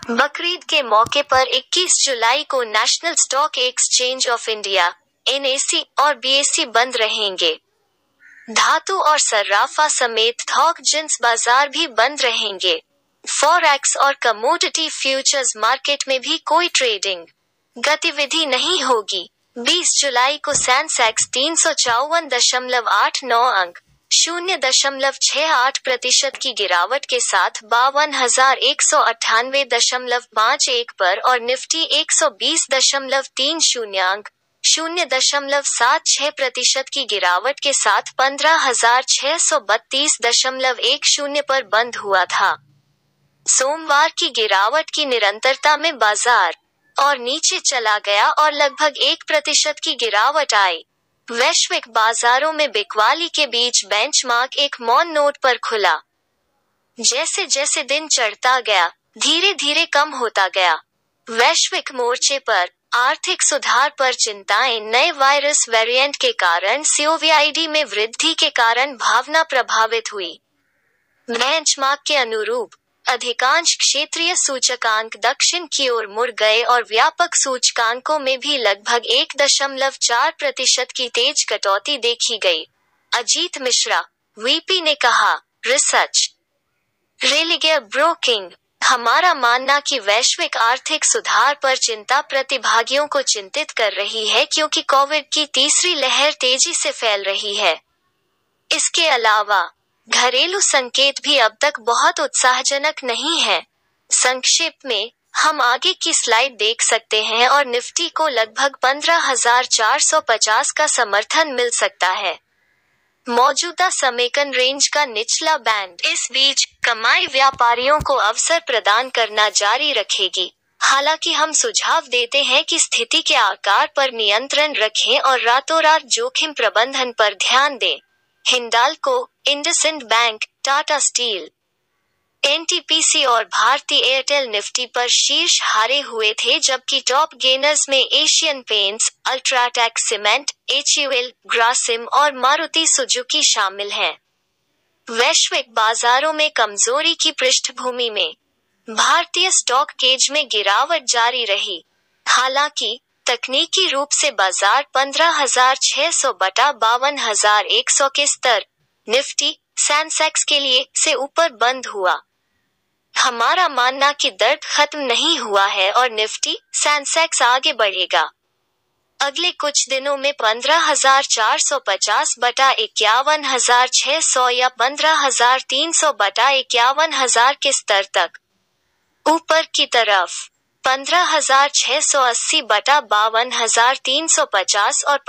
बकरीद के मौके पर 21 जुलाई को National Stock Exchange of India (NSE) और BSE बंद रहेंगे। धातु और सर्राफा समेत थोक जिंस बाजार भी बंद रहेंगे। फॉरेक्स और कमोडिटी फ्यूचर्स मार्केट में भी कोई ट्रेडिंग गतिविधि नहीं होगी। 20 जुलाई को सेंसेक्स 354.89 अंक 0.68% की गिरावट के साथ 52,198.51 पर और निफ्टी 120.30 अंक 0.76% की गिरावट के साथ 15,632.10 पर बंद हुआ था। सोमवार की गिरावट की निरंतरता में बाजार और नीचे चला गया और लगभग 1% की गिरावट आई। वैश्विक बाजारों में बिकवाली के बीच बेंचमार्क एक मौन नोट पर खुला। जैसे जैसे दिन चढ़ता गया, धीरे धीरे कम होता गया। वैश्विक मोर्चे पर आर्थिक सुधार पर चिंताएं, नए वायरस वेरिएंट के कारण COVID में वृद्धि के कारण भावना प्रभावित हुई। बेंचमार्क के अनुरूप अधिकांश क्षेत्रीय सूचकांक दक्षिण की ओर मुड़ गए और व्यापक सूचकांकों में भी लगभग 1.4% की तेज कटौती देखी गई। अजीत मिश्रा, VP ने कहा, रिसर्च रेलिगे ब्रोकिंग, हमारा मानना कि वैश्विक आर्थिक सुधार पर चिंता प्रतिभागियों को चिंतित कर रही है क्योंकि कोविड की तीसरी लहर तेजी से फैल रही है। इसके अलावा घरेलू संकेत भी अब तक बहुत उत्साहजनक नहीं है। संक्षेप में हम आगे की स्लाइड देख सकते हैं और निफ्टी को लगभग 15,450 का समर्थन मिल सकता है। मौजूदा समेकन रेंज का निचला बैंड इस बीच कमाई व्यापारियों को अवसर प्रदान करना जारी रखेगी। हालांकि हम सुझाव देते हैं कि स्थिति के आकार पर नियंत्रण रखें और रातों रात जोखिम प्रबंधन पर ध्यान दें। Hindalco, IndusInd Bank, Tata Steel, NTPC और भारती एयरटेल निफ्टी पर शीर्ष हारे हुए थे, जबकि टॉप गेनर्स में Asian Paints, UltraTech Cement, HUL, Grasim और मारुति सुजुकी शामिल हैं। वैश्विक बाजारों में कमजोरी की पृष्ठभूमि में भारतीय स्टॉक गेज में गिरावट जारी रही। हालांकि तकनीकी रूप से बाजार 15,600/52,100 के स्तर, निफ्टी, सेंसेक्स के लिए से ऊपर बंद हुआ। हमारा मानना कि दर्द खत्म नहीं हुआ है और निफ्टी, सेंसेक्स आगे बढ़ेगा। अगले कुछ दिनों में 15,450/51,600 या 15,300/51,000 के स्तर तक ऊपर की तरफ 15,680/52,350 और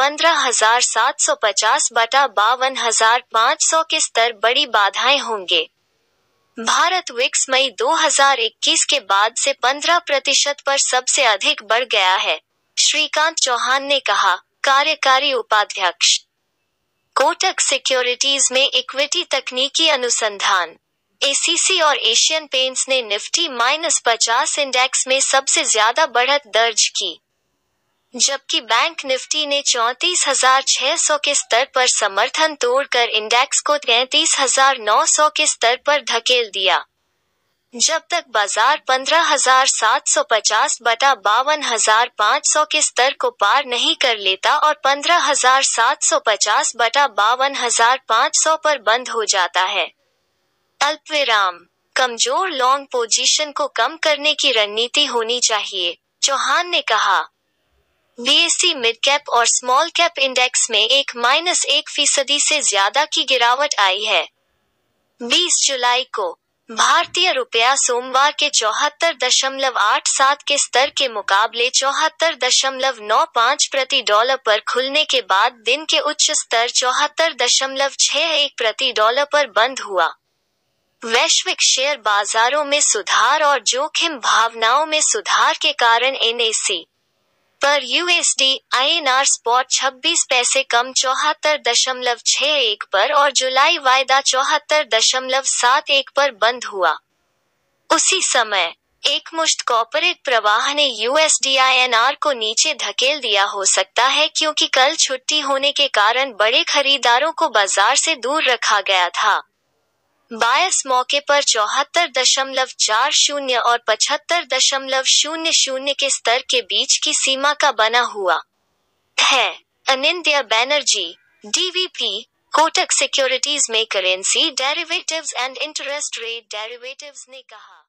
15,750/52,500 के स्तर बड़ी बाधाएं होंगे। भारत विक्स मई 2021 के बाद से 15% पर सबसे अधिक बढ़ गया है, श्रीकांत चौहान ने कहा, कार्यकारी उपाध्यक्ष, कोटक सिक्योरिटीज में इक्विटी तकनीकी अनुसंधान। ACC और एशियन पेंट्स ने निफ्टी -50 इंडेक्स में सबसे ज्यादा बढ़त दर्ज की, जबकि बैंक निफ्टी ने 34,600 के स्तर पर समर्थन तोड़कर इंडेक्स को 33,900 के स्तर पर धकेल दिया। जब तक बाजार 15,750/52,500 के स्तर को पार नहीं कर लेता और 15,750/52,500 पर बंद हो जाता है। अल्पविराम, कमजोर लॉन्ग पोजीशन को कम करने की रणनीति होनी चाहिए, चौहान ने कहा। BSE मिड कैप और स्मॉल कैप इंडेक्स में -1% से ज्यादा की गिरावट आई है। 20 जुलाई को भारतीय रुपया सोमवार के 74.87 के स्तर के मुकाबले 74.95 प्रति डॉलर पर खुलने के बाद दिन के उच्च स्तर 74.61 प्रति डॉलर पर बंद हुआ। वैश्विक शेयर बाजारों में सुधार और जोखिम भावनाओं में सुधार के कारण NSE पर USD INR स्पॉट 26 पैसे कम 74.61 पर और जुलाई वायदा 74.71 पर बंद हुआ। उसी समय एकमुश्त कॉर्पोरेट प्रवाह ने USD INR को नीचे धकेल दिया हो सकता है क्योंकि कल छुट्टी होने के कारण बड़े खरीदारों को बाजार से दूर रखा गया था। बायस मौके पर 74.40 और 75.00 के स्तर के बीच की सीमा का बना हुआ है। अनिंद्या बैनर्जी, डीवीपी, कोटक सिक्योरिटीज में currency derivatives and interest rate derivatives ने कहा।